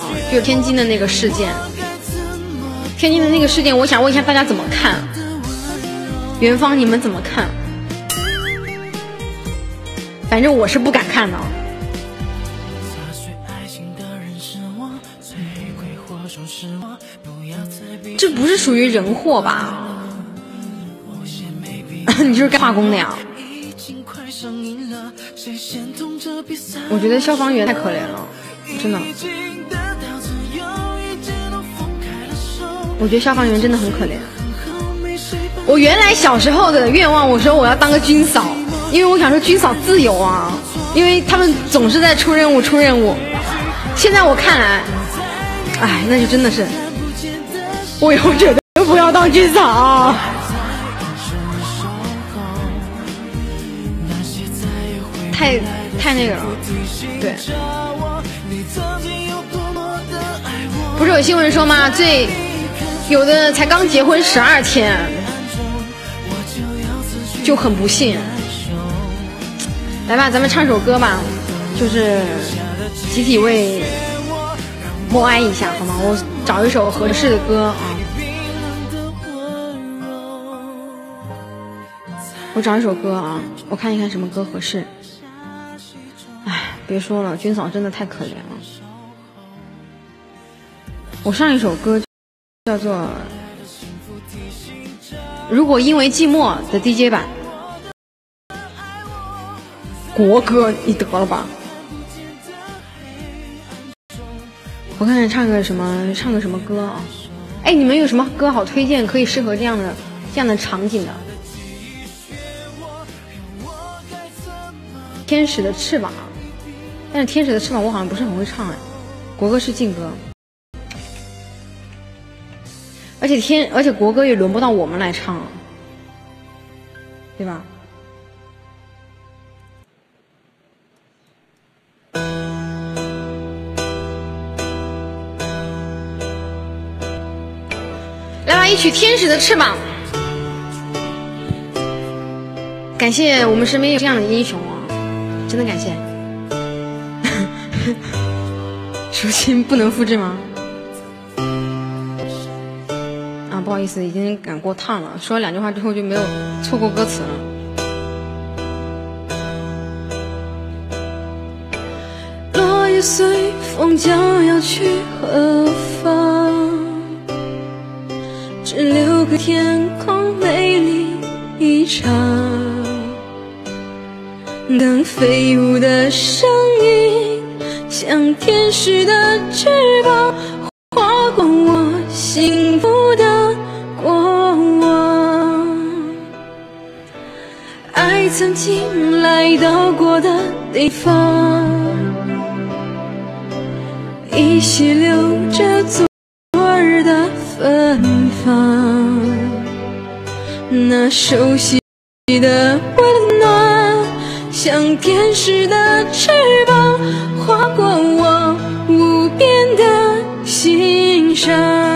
就是天津的那个事件，天津的那个事件，我想问一下大家怎么看？元芳你们怎么看？反正我是不敢看的。这不是属于人祸吧？你就是干化工的呀？我觉得消防员太可怜了，真的。我觉得消防员真的很可怜。我原来小时候的愿望，我说我要当个军嫂，因为我想说军嫂自由啊，因为他们总是在出任务。现在我看来，哎，那就真的是，我以后绝对不要当军嫂。太那个了，对。不是有新闻说吗？有的才刚结婚12天，就很不幸。来吧，咱们唱首歌吧，就是集体为默哀一下，好吗？我找一首合适的歌啊。我找一首歌啊，我看一看什么歌合适。哎，别说了，军嫂真的太可怜了。我上一首歌叫做《如果因为寂寞》的 DJ 版，国歌你得了吧？我看看唱个什么歌啊？哎，你们有什么歌好推荐，可以适合这样的场景的？天使的翅膀，但是天使的翅膀我好像不是很会唱哎，国歌是劲歌，而且国歌也轮不到我们来唱，对吧？来吧，一曲《天使的翅膀》。感谢我们身边有这样的英雄啊，真的感谢。属性不能复制吗？啊，不好意思，已经赶过趟了。说了2句话之后就没有错过歌词了。 落叶随风将要去何方？只留个天空美丽一场。当飞舞的声音像天使的翅膀，划过我幸福的过往。爱曾经来到过的地方，依稀留着昨日的芬芳。那熟悉的温暖像天使的翅膀，划过我无边的心上。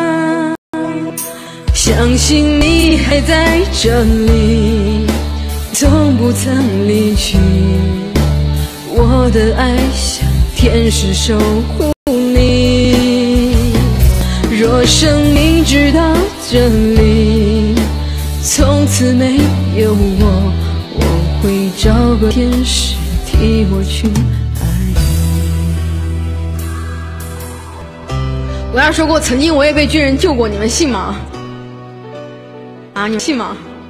相信你还在这里，从不曾离去。我的爱像天使守护你。若生命直到这里，从此没有我，我会找个天使替我去爱你。 我要说过，曾经我也被军人救过，你们信吗？啊，你们信吗？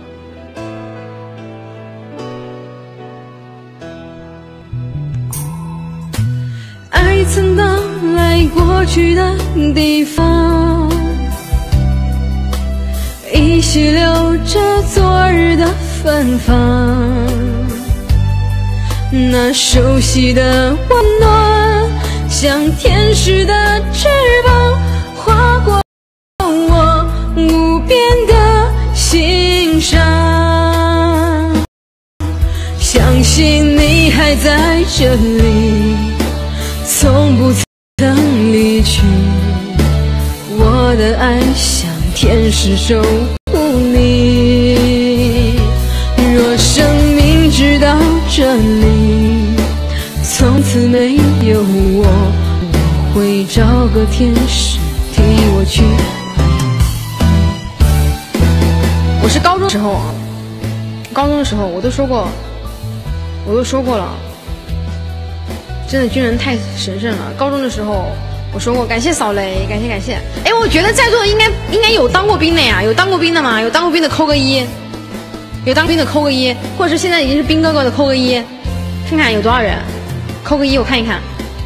爱曾到来过去的地方，依稀留着昨日的芬芳。那熟悉的温暖像天使的翅膀，划过我无边的心上。相信你还在这里，从不曾离去。我的爱像天使守护你。若生命直到这里，从此没有我，我会找个个天使替我去怀疑。 我是高中时候，高中的时候我都说过了，真的军人太神圣了。高中的时候我说过，感谢扫雷，感谢。哎，我觉得在座的应该有当过兵的呀，有当过兵的吗？有当过兵的扣个1，有当兵的扣个1，或者是现在已经是兵哥哥的扣个1，看看有多少人，扣个1，我看一看。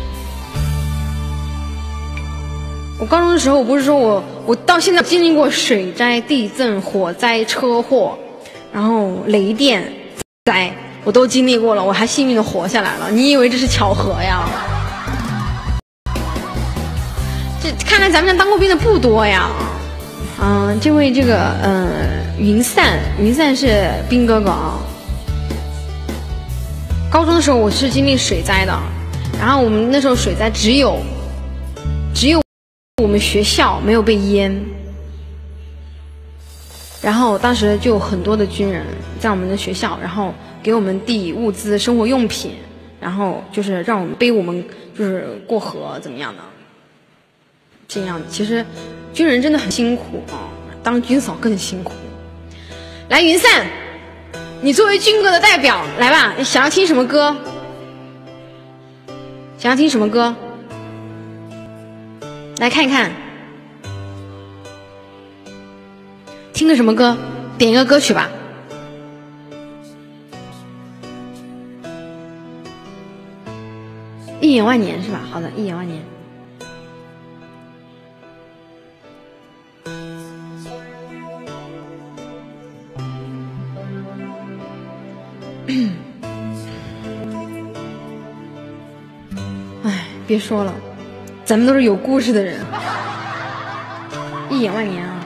我高中的时候，我不是说我到现在经历过水灾、地震、火灾、车祸，然后雷电灾，我都经历过了，我还幸运的活下来了。你以为这是巧合呀？这看来咱们家当过兵的不多呀。这位云散是兵哥哥啊。高中的时候我是经历水灾的，然后我们那时候水灾只有我们学校没有被淹，然后当时就有很多的军人在我们的学校，然后给我们递物资、生活用品，然后就是让我们背我们就是过河怎么样的。这样，其实军人真的很辛苦啊，当军嫂更辛苦。来，云散，你作为军哥的代表，来吧，你想要听什么歌？想要听什么歌？来看一看，听个什么歌？点一个歌曲吧。一眼万年是吧？好的，一眼万年。哎，别说了。咱们都是有故事的人，一眼万年啊！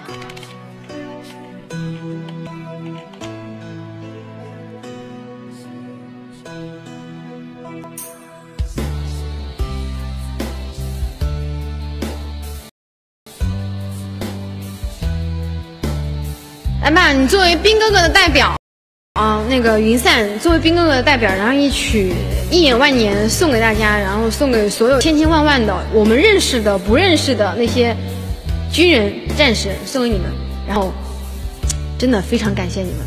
来吧，你作为兵哥哥的代表那个云散作为兵哥哥的代表，然后一曲一眼万年送给大家，然后送给所有千千万万的我们认识的不认识的那些军人战士，送给你们，然后真的非常感谢你们。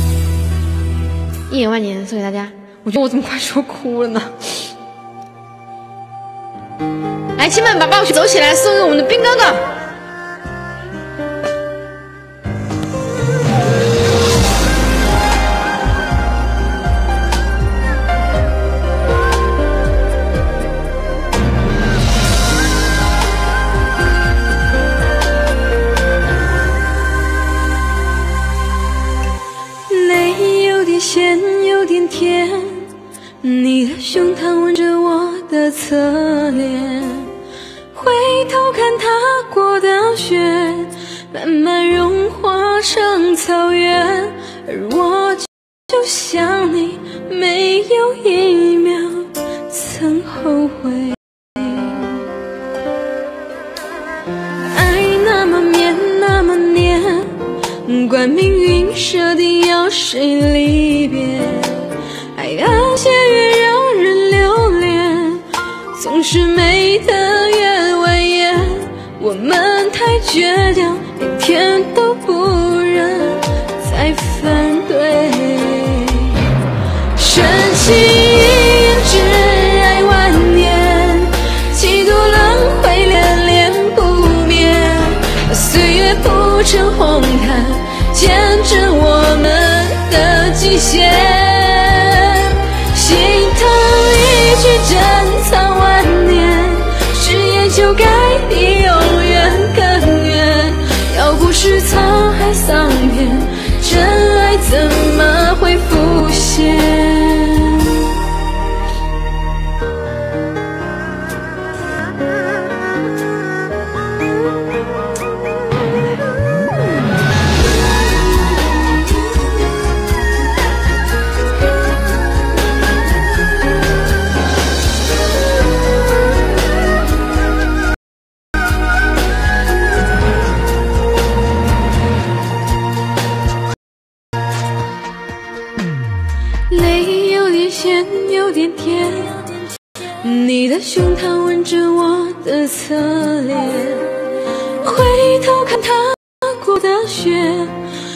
一眼万年送给大家，我觉得我怎么快说哭了呢？来，亲们把抱曲走起来，送给我们的兵哥哥。 咸有点甜，你的胸膛吻着我的侧脸，回头看踏过的雪慢慢融化成草原，而我就像你没有一秒曾后悔。爱那么绵那么黏，管命运设定要谁离别，爱而且越让人留恋，总是美得越蜿蜒。我们太倔强，连天都不忍再反对。深情一眼，只爱万年，几度轮回恋恋不灭，岁月铺成红毯，见证我们的极限。心疼一句珍藏万年，誓言就该比永远更远。要不是沧海桑田，真爱怎的胸膛吻着我的侧脸，回头看踏过的雪，